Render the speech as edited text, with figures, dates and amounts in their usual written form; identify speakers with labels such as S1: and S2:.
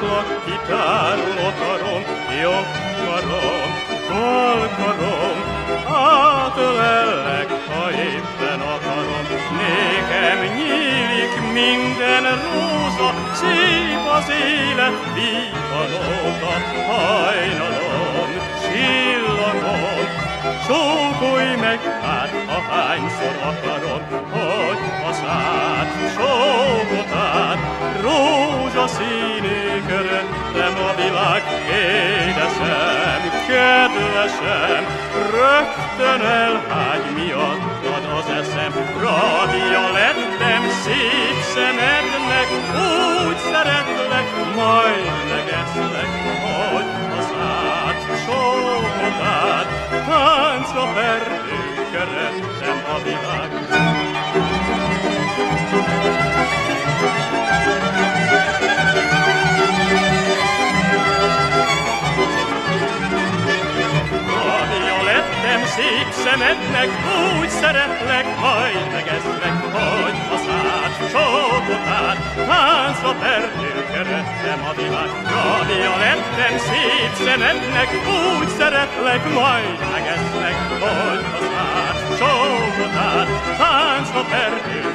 S1: látlak, kitáruló karom, jobb karom, bal karom, átölellek, ha éppen akarom. Nékem nyílik minden róza, szép az élet, vívanóta, hajnalom, csillagom. Csókolj meg, hát ahányszor akarom, hogy hazád, csókotát, rózsaszínű köröttem a világ. Édesem, kedvesem, rögtön elhágy miattad az eszem. Rabja lettem szép szemednek, úgy szeretlek, majd megeszlek, hogy hazád, csókotát, táncra perdő köröttem a világ. Rabja lettem szép szemednek, úgy szeretlek, majd megeszlek, hogy hazád, csókotát, táncra perdő köröttem a világ. Rabja lettem szép szemednek, úgy szeretlek, majd megeszlek, hogy hazád, csókotát, táncra perdő